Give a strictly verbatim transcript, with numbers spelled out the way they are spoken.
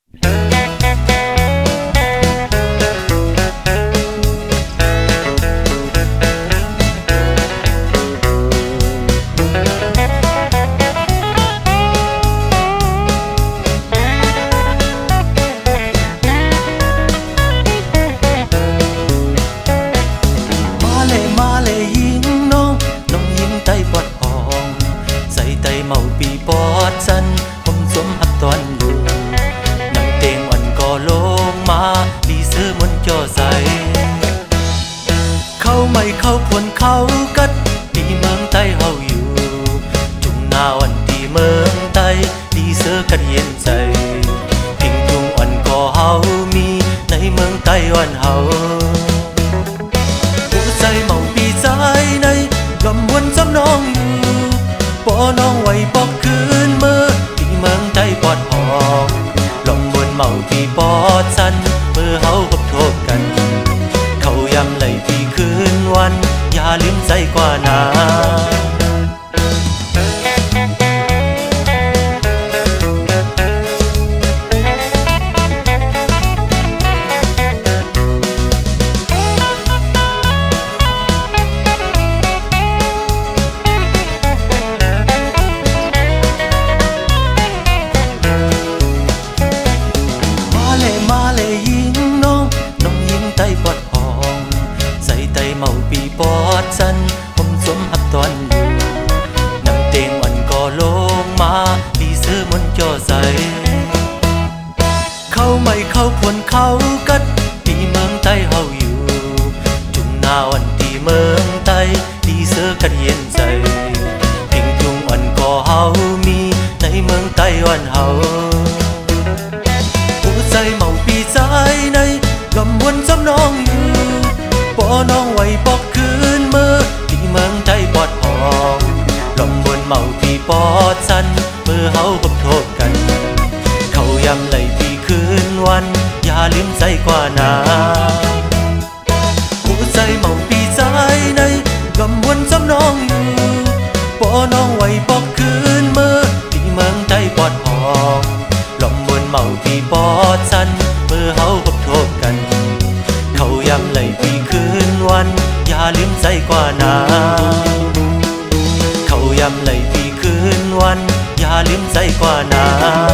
เมาปีปอดสันผมสมหักตอนอยู่น้ำเตียงอ่อนก็ลงมาดีซื้อมนจ่อใสเขาไม่เข้าพวนเขากัดที่เมืองใต้เฮาอยู่จุงนาวันที่เมืองใต้ดีเสือกัดเย็นใจพิงจุงอ่อนก็เฮามีในเมืองใต้วันเฮาหัวใจเมาปีใจในลมวนซ้ำน้องอยู่ปอน้องไว้ปอกคืนเมื่อที่เมืองใต้ปอดหอกลมบนเมาที่ปอดสันเมื่อเฮาพบโทษกันเขายำไหลที่คืนวันอย่าลืมใจกว่านาเมาปีปอดสันผมสมหักตอนอยู่น้ำเตียงอ่อนก็ลงมาดีซื้อมนจ่อใสเขาไม่เข้าพวนเขากัดที่เมืองใต้เฮาอยู่จุงนาวันที่เมืองใต้ดีเสือกัดเย็นใจเพ่งจุงอ่อนก็เฮามีในเมืองใต้วันเฮาหัวใจเมาปีใจในลมวนซ้ำน้องอยู่ปอน้องไว้ปอกคืนเมื่อที่เมืองใต้ปอดหอกลมบนเมาที่ปอดสันเมื่อเฮาพบโทษกันเขายำไหลที่คืนวันอย่าลืมใจกว่านาหัวใจเมาปีใจในลมวนซ้ำน้องอยู่ปอน้องไว้ปอกคืนเมื่อที่เมืองใต้ปอดหอกลมบนเมาที่ปอดสันเมื่อเฮาพบโทษกันเขายำไหลที่คืนวันอย่าลืมใจกว่านาเขายำไหลที่คืนวันอย่าลืมใจกว่านา